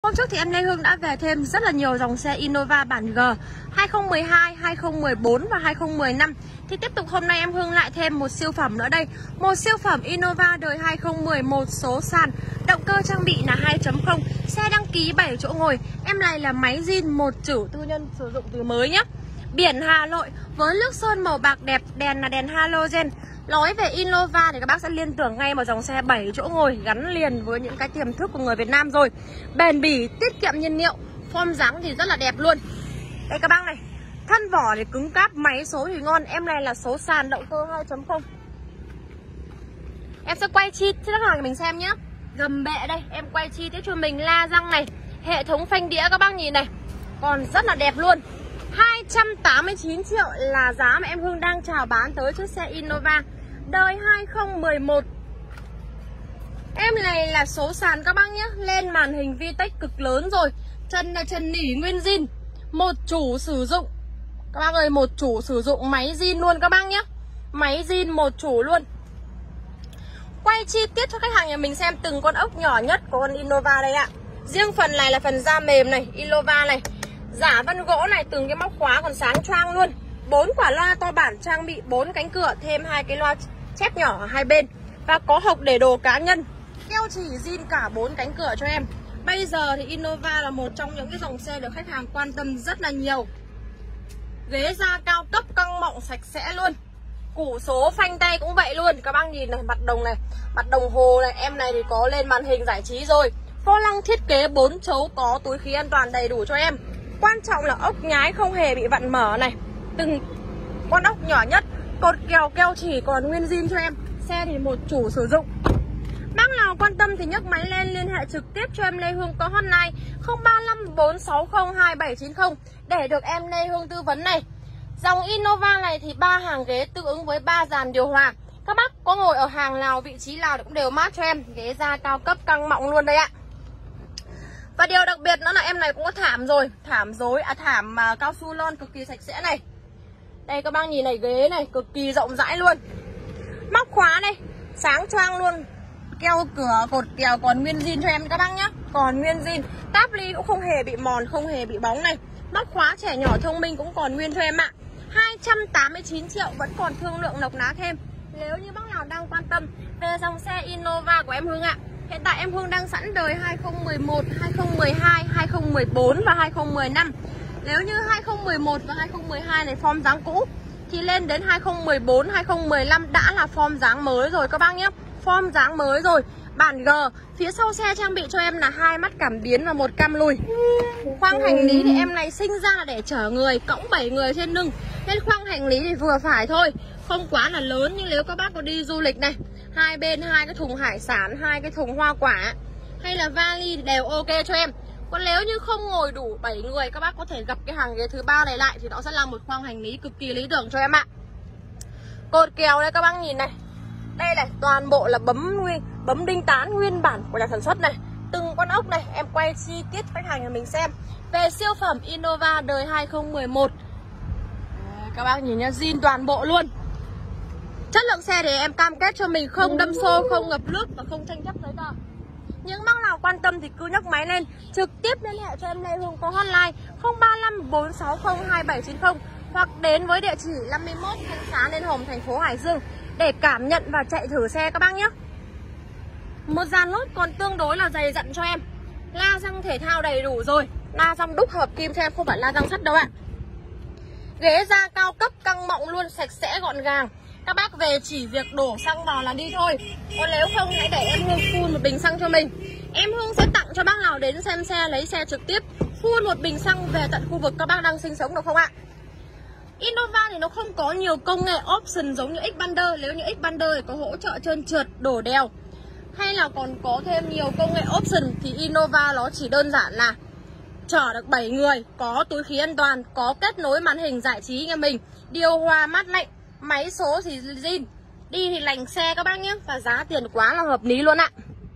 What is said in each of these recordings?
Hôm trước thì em Lê Hương đã về thêm rất là nhiều dòng xe Innova bản G 2012, 2014 và 2015. Thì tiếp tục hôm nay em Hương lại thêm một siêu phẩm nữa đây. Một siêu phẩm Innova đời 2011 số sàn, động cơ trang bị là 2.0, xe đăng ký 7 chỗ ngồi. Em này là máy zin một chủ tư nhân sử dụng từ mới nhé. Biển Hà Nội với nước sơn màu bạc đẹp, đèn là đèn halogen. Nói về Innova thì các bác sẽ liên tưởng ngay một dòng xe 7 chỗ ngồi gắn liền với những cái tiềm thức của người Việt Nam rồi. Bền bỉ, tiết kiệm nhiên liệu, form dáng thì rất là đẹp luôn. Đây các bác này, thân vỏ thì cứng cáp, máy số thì ngon. Em này là số sàn động cơ 2.0. Em sẽ quay chi tiết cho mình xem nhé. Gầm bệ đây, em quay chi tiết cho mình la răng này, hệ thống phanh đĩa các bác nhìn này, còn rất là đẹp luôn. 289 triệu là giá mà em Hương đang chào bán tới chiếc xe Innova đời 2011. Em này là số sàn các bác nhé. Lên màn hình VTEC cực lớn rồi. Chân là chân nỉ nguyên zin, một chủ sử dụng. Các bác ơi, một chủ sử dụng máy zin luôn các bác nhé. Máy zin một chủ luôn. Quay chi tiết cho khách hàng nhà mình xem từng con ốc nhỏ nhất của con Innova đây ạ. Riêng phần này là phần da mềm này, Innova này, giả vân gỗ này, từng cái móc khóa còn sáng choang luôn. 4 quả loa to bản trang bị 4 cánh cửa, thêm 2 cái loa chép nhỏ ở hai bên và có hộc để đồ cá nhân. Keo chỉ zin cả 4 cánh cửa cho em. Bây giờ thì Innova là một trong những cái dòng xe được khách hàng quan tâm rất là nhiều. Ghế da cao cấp căng mọng sạch sẽ luôn. Củ số phanh tay cũng vậy luôn. Các bác nhìn này, mặt đồng hồ này, em này thì có lên màn hình giải trí rồi. Vô lăng thiết kế 4 chấu, có túi khí an toàn đầy đủ cho em. Quan trọng là ốc nhái không hề bị vặn mở này. Từng con ốc nhỏ nhất, cột kèo keo chỉ còn nguyên zin cho em. Xe thì một chủ sử dụng. Bác nào quan tâm thì nhấc máy lên liên hệ trực tiếp cho em Lê Hương có hotline 035 460 2790 để được em Lê Hương tư vấn này. Dòng Innova này thì 3 hàng ghế tương ứng với 3 dàn điều hòa. Các bác có ngồi ở hàng nào, vị trí nào cũng đều mát cho em. Ghế da cao cấp căng mọng luôn đây ạ. Và điều đặc biệt nữa là em này cũng có thảm rồi, thảm cao su lon cực kỳ sạch sẽ này. Đây các bác nhìn này, ghế này cực kỳ rộng rãi luôn. Móc khóa đây, sáng choang luôn. Keo cửa, cột kèo còn nguyên zin cho em các bác nhá. Còn nguyên zin, táp ly cũng không hề bị mòn, không hề bị bóng này. Móc khóa trẻ nhỏ thông minh cũng còn nguyên cho em ạ. 289 triệu vẫn còn thương lượng nộc ná thêm. Nếu như bác nào đang quan tâm về dòng xe Innova của em Hương ạ, hiện tại em Hương đang sẵn đời 2011, 2012, 2014 và 2015. Nếu như 2011 và 2012 này form dáng cũ thì lên đến 2014, 2015 đã là form dáng mới rồi các bác nhé. Form dáng mới rồi. Bản G, phía sau xe trang bị cho em là 2 mắt cảm biến và 1 cam lùi. Khoang hành lý thì em này sinh ra để chở người, cõng 7 người trên lưng, nên khoang hành lý thì vừa phải thôi, không quá là lớn. Nhưng nếu các bác có đi du lịch này, hai bên 2 cái thùng hải sản, 2 cái thùng hoa quả hay là vali thì đều ok cho em. Còn nếu như không ngồi đủ 7 người, các bác có thể gập cái hàng ghế thứ 3 này lại thì nó sẽ là một khoang hành lý cực kỳ lý tưởng cho em ạ. Cột kèo đây các bác nhìn này. Đây này, toàn bộ là bấm đinh tán nguyên bản của nhà sản xuất này. Từng con ốc này, em quay chi tiết khách hàng nhà mình xem. Về siêu phẩm Innova đời 2011. Các bác nhìn nha, zin toàn bộ luôn. Chất lượng xe thì em cam kết cho mình không đâm xô, không ngập nước và không tranh chấp giấy tờ. Những bác nào quan tâm thì cứ nhấc máy lên, trực tiếp liên hệ cho em Lê Hương có hotline 035 460 2790 hoặc đến với địa chỉ 51 Thanh Xá Liên Hồng, thành phố Hải Dương để cảm nhận và chạy thử xe các bác nhé. Một dàn lốp còn tương đối là dày dặn cho em. La răng thể thao đầy đủ rồi. La răng đúc hợp kim cho em, không phải la răng sắt đâu ạ. Ghế da cao cấp căng mọng luôn, sạch sẽ gọn gàng. Các bác về chỉ việc đổ xăng vào là đi thôi. Còn nếu không hãy để em Hương phun một bình xăng cho mình. Em Hương sẽ tặng cho bác nào đến xem xe, lấy xe trực tiếp, phun một bình xăng về tận khu vực các bác đang sinh sống được không ạ? Innova thì nó không có nhiều công nghệ option giống như Xpander. Nếu như Xpander thì có hỗ trợ trơn trượt, đổ đèo, hay là còn có thêm nhiều công nghệ option, thì Innova nó chỉ đơn giản là chở được 7 người, có túi khí an toàn, có kết nối màn hình giải trí nhà mình, điều hòa mát lạnh, máy số thì zin, đi thì lành xe các bác nhé. Và giá tiền quá là hợp lý luôn ạ.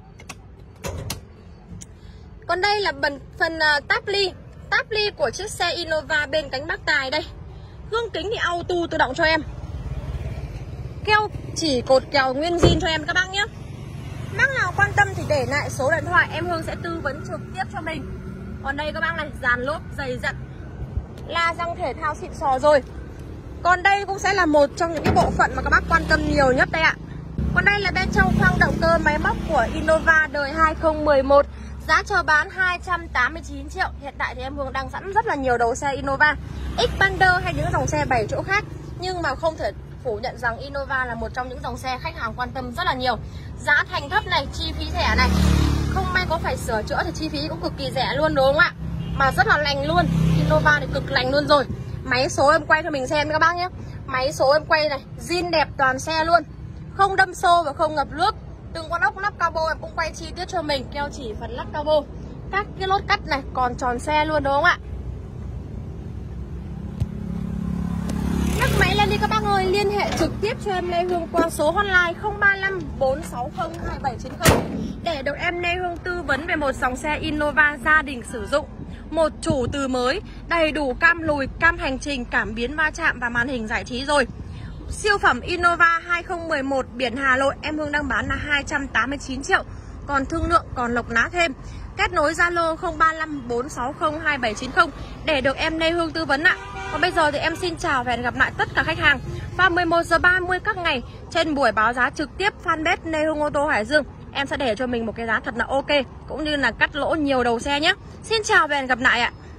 Còn đây là phần táp ly của chiếc xe Innova bên cánh bác tài đây. Gương kính thì auto tự động cho em. Keo chỉ cột kèo nguyên zin cho em các bác nhé. Bác nào quan tâm thì để lại số điện thoại, em Hương sẽ tư vấn trực tiếp cho mình. Còn đây các bác này, dàn lốp dày dặn, la răng thể thao xịn sò rồi. Còn đây cũng sẽ là một trong những cái bộ phận mà các bác quan tâm nhiều nhất đây ạ. Còn đây là bên trong khoang động cơ máy móc của Innova đời 2011. Giá chào bán 289 triệu. Hiện tại thì em Hương đang sẵn rất là nhiều đầu xe Innova, Xpander hay những dòng xe 7 chỗ khác. Nhưng mà không thể phủ nhận rằng Innova là một trong những dòng xe khách hàng quan tâm rất là nhiều. Giá thành thấp này, chi phí rẻ này, không may có phải sửa chữa thì chi phí cũng cực kỳ rẻ luôn đúng không ạ? Mà rất là lành luôn. Innova thì cực lành luôn rồi. Máy số em quay cho mình xem các bác nhé. Máy số em quay này, zin đẹp toàn xe luôn, không đâm xô và không ngập nước. Từng con ốc lắp cabo em cũng quay chi tiết cho mình, keo chỉ phần lắp cabo. Các cái lốt cắt này còn tròn xe luôn đúng không ạ? Nhấc máy lên đi các bác ơi, liên hệ trực tiếp cho em Lê Hương qua số hotline 035 460 2790 để được em Lê Hương tư vấn về một dòng xe Innova gia đình sử dụng. Một chủ từ mới, đầy đủ cam lùi, cam hành trình, cảm biến va chạm và màn hình giải trí rồi. Siêu phẩm Innova 2011 biển Hà Nội em Hương đang bán là 289 triệu. Còn thương lượng, còn lộc lá thêm. Kết nối Zalo 035 460 2790 để được em Lê Hương tư vấn ạ. Còn bây giờ thì em xin chào và hẹn gặp lại tất cả khách hàng vào 11 giờ 30 các ngày trên buổi báo giá trực tiếp fanpage Lê Hương ô tô Hải Dương. Em sẽ để cho mình một cái giá thật là ok, cũng như là cắt lỗ nhiều đầu xe nhé. Xin chào và hẹn gặp lại ạ.